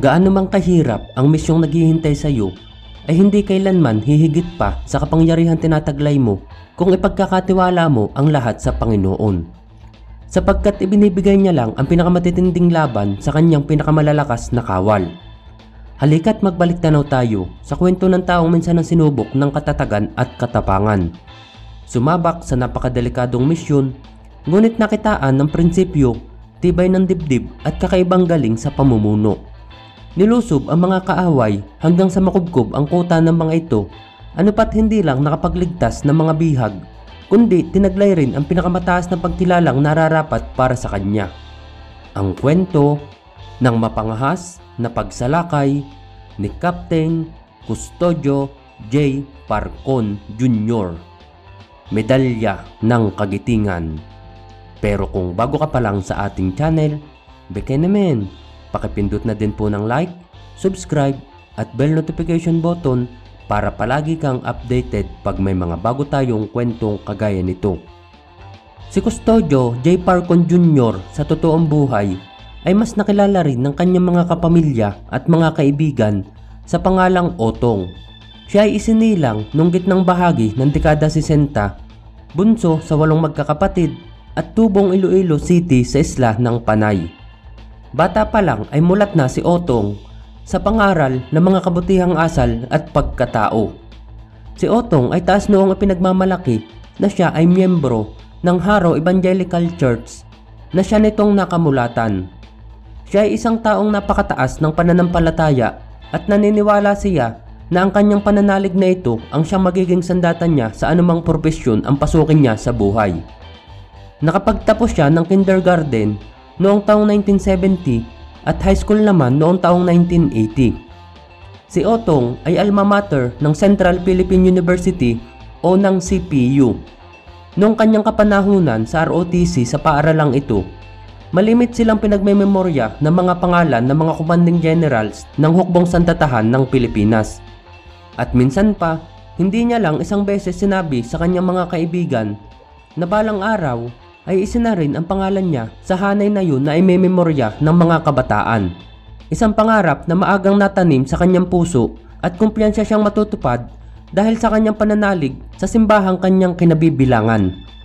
Gaano mang kahirap ang misyong naghihintay sa iyo, ay hindi kailanman hihigit pa sa kapangyarihan tinataglay mo kung ipagkakatiwala mo ang lahat sa Panginoon. Sapagkat ibinibigay niya lang ang pinakamatitinding laban sa kanyang pinakamalalakas na kawal. Halika't magbalik tanaw tayo sa kwento ng taong minsan ang sinubok ng katatagan at katapangan. Sumabak sa napakadelikadong misyon, ngunit nakitaan ng prinsipyo, tibay ng dibdib at kakaibang galing sa pamumuno. Nilusob ang mga kaaway hanggang sa makubkob ang kuta ng mga ito, ano pat hindi lang nakapagligtas ng mga bihag, kundi tinaglay rin ang pinakamataas na pagkilalang nararapat para sa kanya. Ang kwento ng mapangahas na pagsalakay ni Captain Custodio J. Parcon Jr. Medalya ng Kagitingan. Pero kung bago ka pa lang sa ating channel, beke naman, pakipindot na din po ng like, subscribe at bell notification button para palagi kang updated pag may mga bago tayong kwentong kagaya nito. Si Custodio J. Parcon Jr. sa totoong buhay ay mas nakilala rin ng kanyang mga kapamilya at mga kaibigan sa pangalang Otong. Siya ay isinilang nung gitnang bahagi ng dekada 60, bunso sa 8 magkakapatid at tubong Iloilo City sa isla ng Panay. Bata pa lang ay mulat na si Otong sa pangaral ng mga kabutihang asal at pagkatao. Si Otong ay taas noong pinagmamalaki na siya ay miyembro ng Haro Evangelical Church na siya nitong nakamulatan. Siya ay isang taong napakataas ng pananampalataya at naniniwala siya na ang kanyang pananalig na ito ang siyang magiging sandatan niya sa anumang propesyon ang pasukin niya sa buhay. Nakapagtapos siya ng kindergarten noong taong 1970 at high school naman noong taong 1980. Si Otong ay alma mater ng Central Philippine University o ng CPU. Noong kanyang kapanahunan sa ROTC sa paaralang ito, malimit silang pinagmemorya ng mga pangalan ng mga commanding generals ng hukbong sandatahan ng Pilipinas. At minsan pa, hindi niya lang isang beses sinabi sa kanyang mga kaibigan na balang araw ay isina rin ang pangalan niya sa hanay na yun na imememorya ng mga kabataan. Isang pangarap na maagang natanim sa kanyang puso at kumpiyansa siyang matutupad dahil sa kanyang pananalig sa simbahang kanyang kinabibilangan.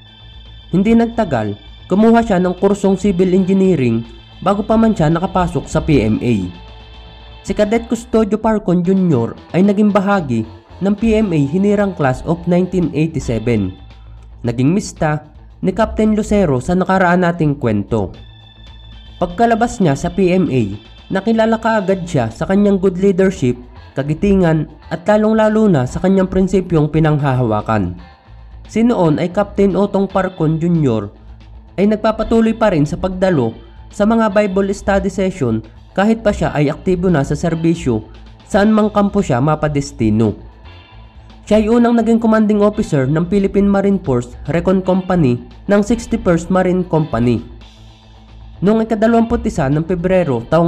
Hindi nagtagal, kumuha siya ng kursong civil engineering bago pa man siya nakapasok sa PMA. Si Cadet Custodio Parcon Jr. ay naging bahagi ng PMA Hinirang Class of 1987. Naging mista ni Captain Lucero sa nakaraan nating kwento. Pagkalabas niya sa PMA, nakilala kaagad siya sa kanyang good leadership, kagitingan at lalong-lalo na sa kanyang prinsipyong pinanghahawakan. Si noon ay Captain Otong Parcon Jr. ay nagpapatuloy pa rin sa pagdalo sa mga Bible study session kahit pa siya ay aktibo na sa serbisyo saan mang kampo siya mapadestino. Siya ay unang naging commanding officer ng Philippine Marine Force Recon Company ng 61st Marine Company. Noong ika-21 ng Pebrero taong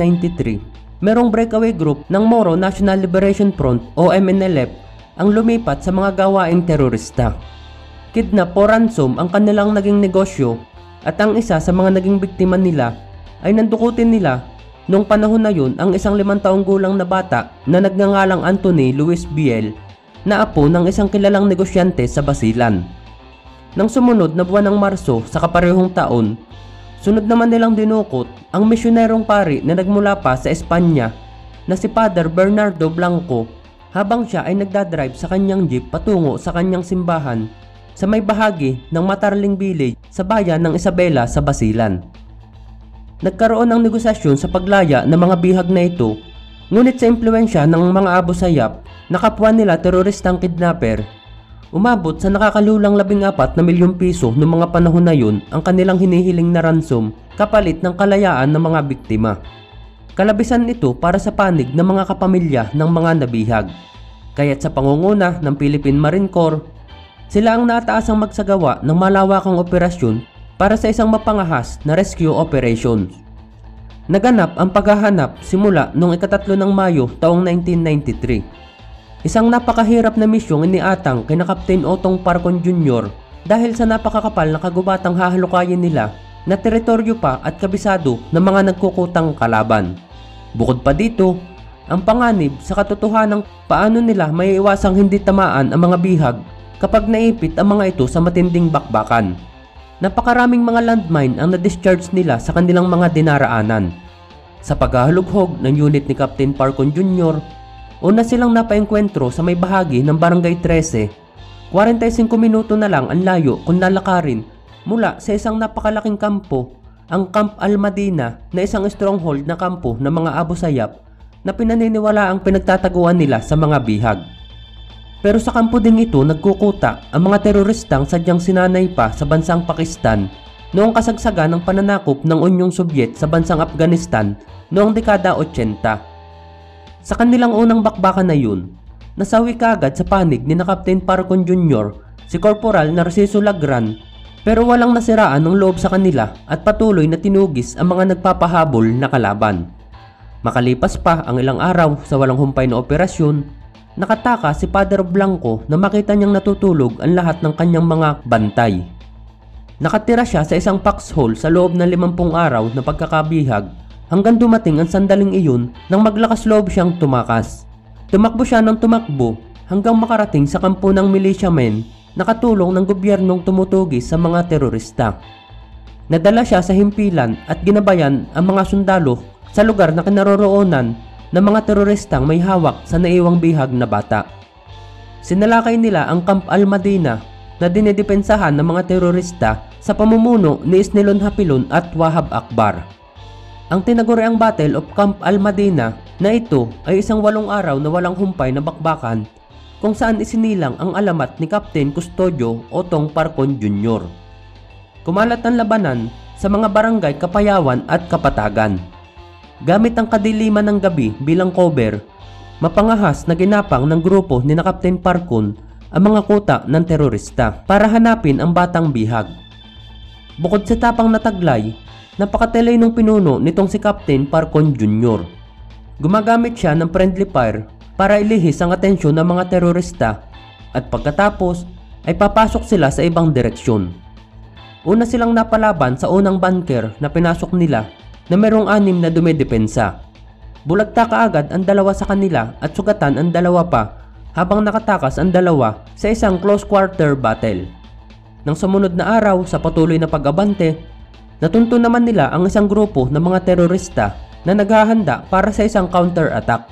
1993, merong breakaway group ng Moro National Liberation Front o MNLF ang lumipat sa mga gawaing terorista. Kidnap o ransom ang kanilang naging negosyo at ang isa sa mga naging biktima nila ay nandukutin nila noong panahon na yun ang isang 5 taong gulang na bata na nagngangalang Anthony Luis Biel na apo ng isang kilalang negosyante sa Basilan. Nang sumunod na buwan ng Marso sa kaparehong taon, sunod naman nilang dinukot ang misyonerong pari na nagmula pa sa Espanya na si Father Bernardo Blanco habang siya ay nagdadrive sa kanyang jeep patungo sa kanyang simbahan sa may bahagi ng Matarling Village sa bayan ng Isabela sa Basilan. Nagkaroon ng negosasyon sa paglaya ng mga bihag na ito, ngunit sa impluensya ng mga Abu Sayyaf na kapwa nila teroristang kidnapper, umabot sa nakakalulang 14 na milyong piso noong mga panahon na yun ang kanilang hinihiling na ransom kapalit ng kalayaan ng mga biktima. Kalabisan ito para sa panig ng mga kapamilya ng mga nabihag. Kaya't sa pangunguna ng Philippine Marine Corps, sila ang nataasang magsagawa ng malawakang operasyon para sa isang mapangahas na rescue operation. Naganap ang paghahanap simula noong ika-3 ng Mayo taong 1993. Isang napakahirap na misyong iniatang kina Captain Otong Parcon Jr. dahil sa napakakapal na kagubatang hahalukayin nila na teritoryo pa at kabisado ng mga nagkukutang kalaban. Bukod pa dito, ang panganib sa katotohanang paano nila maiiwasang hindi tamaan ang mga bihag kapag naipit ang mga ito sa matinding bakbakan. Napakaraming mga landmine ang na-discharge nila sa kanilang mga dinaraanan. Sa paghahalughog ng unit ni Captain Parcon Jr., una silang napaengkwentro sa may bahagi ng Barangay 13. 45 minuto na lang ang layo kung lalakarin mula sa isang napakalaking kampo, ang Camp Almadina, na isang stronghold na kampo ng mga Abu Sayyaf na pinaniniwala ang pinagtataguan nila sa mga bihag. Pero sa kampo ding ito nagkukuta ang mga teroristang sadyang sinanay pa sa bansang Pakistan noong kasagsagan ng pananakop ng Unyong Sobyet sa bansang Afghanistan noong dekada 80. Sa kanilang unang bakbakan na yun, nasawi kaagad sa panig ni na Captain Parcon Jr. si Corporal Narciso Lagran, pero walang nasiraan ng loob sa kanila at patuloy na tinugis ang mga nagpapahabol na kalaban. Makalipas pa ang ilang araw sa walang humpay na operasyon, nakataka si Father Blanco na makita niyang natutulog ang lahat ng kanyang mga bantay. Nakatira siya sa isang foxhole sa loob ng 50 araw na pagkakabihag hanggang dumating ang sandaling iyon nang maglakas loob siyang tumakas. Tumakbo siya ng tumakbo hanggang makarating sa kampo ng militiamen na katulong ng gobyernong tumutugis sa mga terorista. Nadala siya sa himpilan at ginabayan ang mga sundalo sa lugar na kinaroroonan ng mga teroristang may hawak sa naiwang bihag na bata. Sinalakay nila ang Camp Almadina na dinidepensahan ng mga terorista sa pamumuno ni Isnilon Hapilon at Wahab Akbar. Ang tinaguriang Battle of Camp Almadina na ito ay isang 8 araw na walang humpay na bakbakan kung saan isinilang ang alamat ni Captain Custodio Otong Parcon Jr. Kumalat ang labanan sa mga barangay Kapayawan at Kapatagan. Gamit ang kadiliman ng gabi bilang cover, mapangahas na ginapang ng grupo ni na Captain Parcon ang mga kuta ng terorista para hanapin ang batang bihag. Bukod sa tapang na taglay, napakatelay ng pinuno nitong si Captain Parcon Jr. Gumagamit siya ng friendly fire para ilihis ang atensyon ng mga terorista at pagkatapos ay papasok sila sa ibang direksyon. Una silang napalaban sa unang bunker na pinasok nila na merong 6 na dumedepensa. Bulagta kaagad ang 2 sa kanila at sugatan ang 2 pa habang nakatakas ang 2 sa isang close quarter battle. Nang sumunod na araw sa patuloy na pag-abante, natunto naman nila ang isang grupo ng mga terorista na naghahanda para sa isang counter-attack.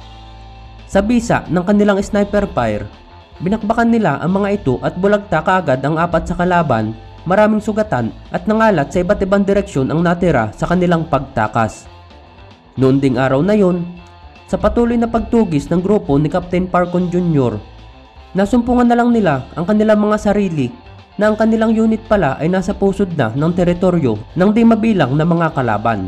Sa bisa ng kanilang sniper fire, binakbakan nila ang mga ito at bulagta kaagad ang 4 sa kalaban. Maraming sugatan at nangalat sa iba't ibang direksyon ang natira sa kanilang pagtakas. Noon ding araw na yon, sa patuloy na pagtugis ng grupo ni Captain Parcon Jr., nasumpungan na lang nila ang kanilang mga sarili na ang kanilang unit pala ay nasa pusod na ng teritoryo ng di mabilang na mga kalaban.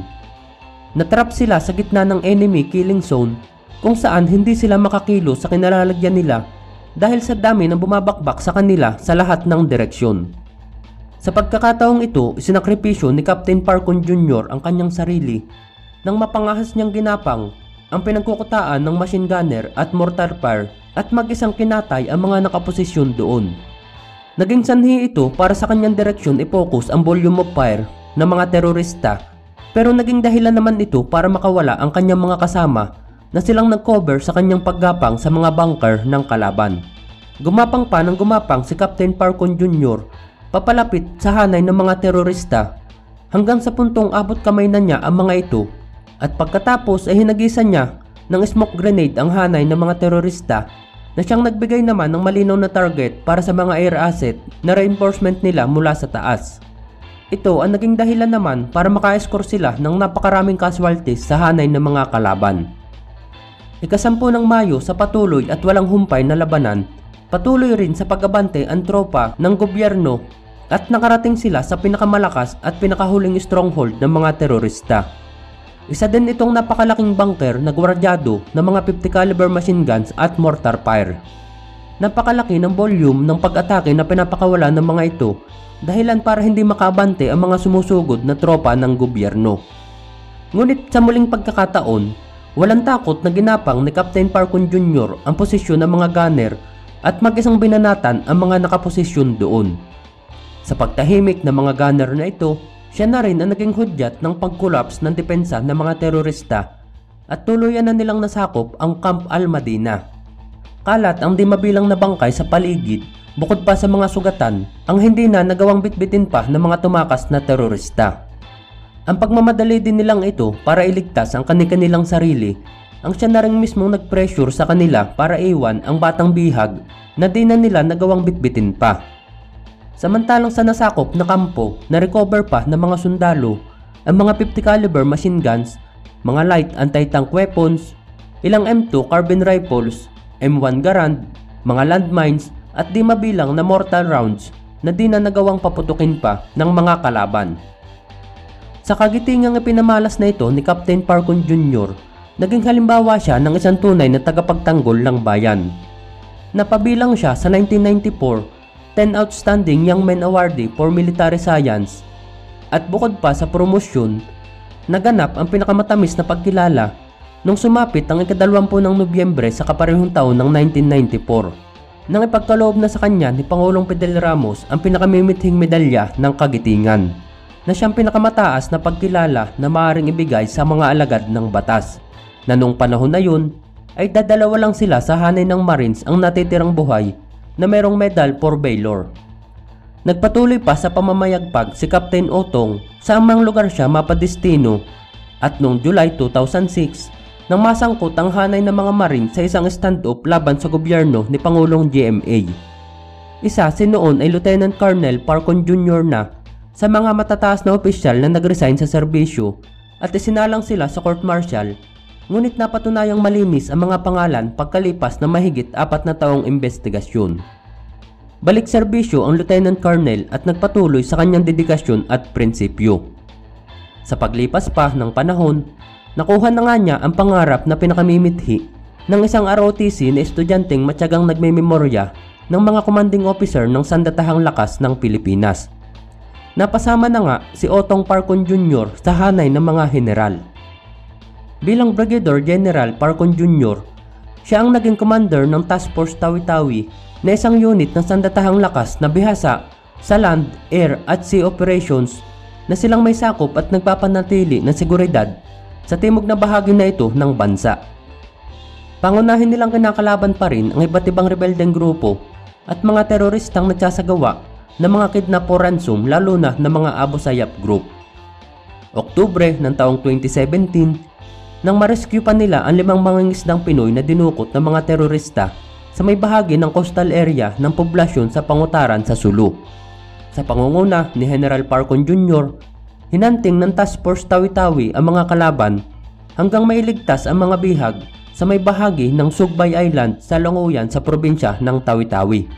Natrap sila sa gitna ng enemy killing zone kung saan hindi sila makakilos sa kinalalagyan nila dahil sa dami ng bumabakbak sa kanila sa lahat ng direksyon. Sa pagkakataong ito, isinakripisyo ni Captain Parcon Jr. ang kanyang sarili nang mapangahas niyang ginapang ang pinagkukutaan ng machine gunner at mortar fire at mag-isang kinatay ang mga nakaposisyon doon. Naging sanhi ito para sa kanyang direksyon i-focus ang volume of fire ng mga terorista, pero naging dahilan naman ito para makawala ang kanyang mga kasama na silang nag-cover sa kanyang paggapang sa mga bunker ng kalaban. Gumapang pa ng gumapang si Captain Parcon Jr. papalapit sa hanay ng mga terorista hanggang sa puntong abot kamay na niya ang mga ito at pagkatapos ay hinagisan niya ng smoke grenade ang hanay ng mga terorista na siyang nagbigay naman ng malinaw na target para sa mga air asset na reinforcement nila mula sa taas. Ito ang naging dahilan naman para maka-score sila ng napakaraming casualties sa hanay ng mga kalaban. Ika-10 ng Mayo sa patuloy at walang humpay na labanan, patuloy rin sa pag-abante ang tropa ng gobyerno at nakarating sila sa pinakamalakas at pinakahuling stronghold ng mga terorista. Isa din itong napakalaking bunker na gwardyado ng mga 50 caliber machine guns at mortar fire. Napakalaki ng volume ng pag-atake na pinapakawalan ng mga ito dahilan para hindi makaabante ang mga sumusugod na tropa ng gobyerno. Ngunit sa muling pagkakataon, walang takot na ginapang ni Captain Parcon Jr. ang posisyon ng mga gunner at mag-isang binanatan ang mga nakaposisyon doon. Sa pagtahimik ng mga gunner na ito, siya na rin ang naging hudyat ng pag-collapse ng depensa ng mga terorista at tuluyan na nilang nasakop ang Camp Al-Madina. Kalat ang di mabilang na bangkay sa paligid, bukod pa sa mga sugatan ang hindi na nagawang bitbitin pa ng mga tumakas na terorista. Ang pagmamadali din nilang ito para iligtas ang kanilang sarili ang siya na rin mismong nag-pressure sa kanila para iwan ang batang bihag na di na nila nagawang bitbitin pa. Samantalang sa nasakop na kampo, na-recover pa ng mga sundalo ang mga 50 caliber machine guns, mga light anti-tank weapons, ilang M2 carbine rifles, M1 Garand, mga landmines at di mabilang na mortar rounds na di na nagawang paputukin pa ng mga kalaban. Sa kagitingang ipinamalas na ito ni Captain Parcon Jr., naging halimbawa siya ng isang tunay na tagapagtanggol ng bayan. Napabilang siya sa 1994 10 Outstanding Young Men Awardee for Military Science at bukod pa sa promosyon, naganap ang pinakamatamis na pagkilala nung sumapit ang ika-20 ng Nobyembre sa kaparehong taon ng 1994 nang ipagkaloob na sa kanya ni Pangulong Fidel Ramos ang pinakamimithing medalya ng kagitingan na siyang pinakamataas na pagkilala na maaaring ibigay sa mga alagad ng batas, na noong panahon na yun ay dadalawa lang sila sa hanay ng Marines ang natitirang buhay na mayroong medal for valor. Nagpatuloy pa sa pamamayagpag si Captain Otong sa amang lugar siya mapadestino at noong July 2006 nang masangkot ang hanay ng mga Marines sa isang stand-off laban sa gobyerno ni Pangulong GMA. Isa si noon ay Lieutenant Colonel Parcon Jr. na sa mga matataas na opisyal na nagresign sa serbisyo at isinalang sila sa court-martial. Ngunit napatunayang malinis ang mga pangalan pagkalipas na mahigit 4 na taong investigasyon. Balik serbisyo ang Lieutenant Colonel at nagpatuloy sa kanyang dedikasyon at prinsipyo. Sa paglipas pa ng panahon, nakuha na nga niya ang pangarap na pinakamimithi ng isang ROTC na estudyanteng matyagang nagmememorya ng mga commanding officer ng Sandatahang Lakas ng Pilipinas. Napasama na nga si Otong Parcon Jr. sa hanay ng mga general. Bilang Brigadier General Parcon Jr., siya ang naging commander ng Task Force Tawi-Tawi na isang unit ng Sandatahang Lakas na bihasa sa land, air at sea operations na silang may sakop at nagpapanatili ng seguridad sa timog na bahagi na ito ng bansa. Pangunahin nilang kinakalaban pa rin ang iba't ibang rebeldeng grupo at mga teroristang nagsasagawa ng mga kidnap o ransom, lalo na ng mga Abu Sayyaf Group. Oktubre ng taong 2017, nang ma-rescue pa nila ang 5 mangingisdang Pinoy na dinukot ng mga terorista sa may bahagi ng coastal area ng poblasyon sa Pangutaran sa Sulu. Sa pangunguna ni General Parcon Jr., hinanting ng Task Force Tawi-Tawi ang mga kalaban hanggang mailigtas ang mga bihag sa may bahagi ng Sugbay Island sa Longoyan sa probinsya ng Tawi-Tawi.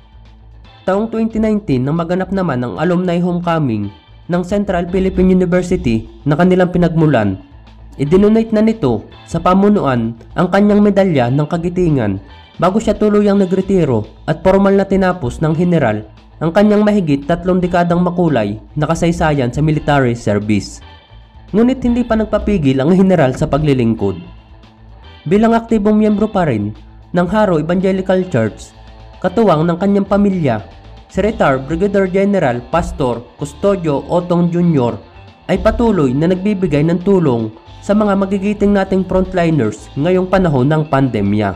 Taong 2019 nang maganap naman ang alumni homecoming ng Central Philippine University na kanilang pinagmulan, idinonate na nito sa pamunuan ang kanyang medalya ng kagitingan bago siya tuluyang nagretiro at formal na tinapos ng general ang kanyang mahigit 3 dekadang makulay na kasaysayan sa military service. Ngunit hindi pa nagpapigil ang general sa paglilingkod. Bilang aktibong miyembro pa rin ng Haro Evangelical Church, katuwang ng kanyang pamilya, si retired Brigadier General Pastor Custodio Otong Jr. ay patuloy na nagbibigay ng tulong sa mga magigiting nating frontliners ngayong panahon ng pandemya.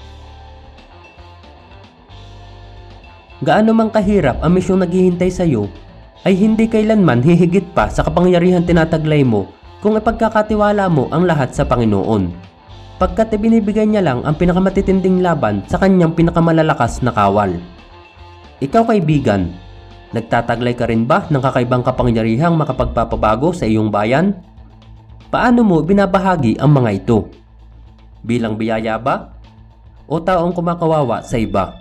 Gaano mang kahirap ang misyong naghihintay sa iyo, ay hindi kailanman hihigit pa sa kapangyarihan tinataglay mo kung ipagkakatiwala mo ang lahat sa Panginoon. Pagkat ibinibigay niya lang ang pinakamatitinding laban sa kanyang pinakamalalakas na kawal. Ikaw kaibigan, nagtataglay ka rin ba ng kakaibang kapangyarihang makapagpapabago sa iyong bayan? Paano mo binabahagi ang mga ito? Bilang biyaya ba? O taong kumakawawa sa iba?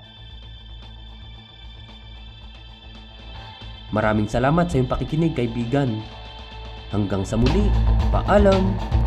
Maraming salamat sa iyong pakikinig kaibigan. Hanggang sa muli, paalam!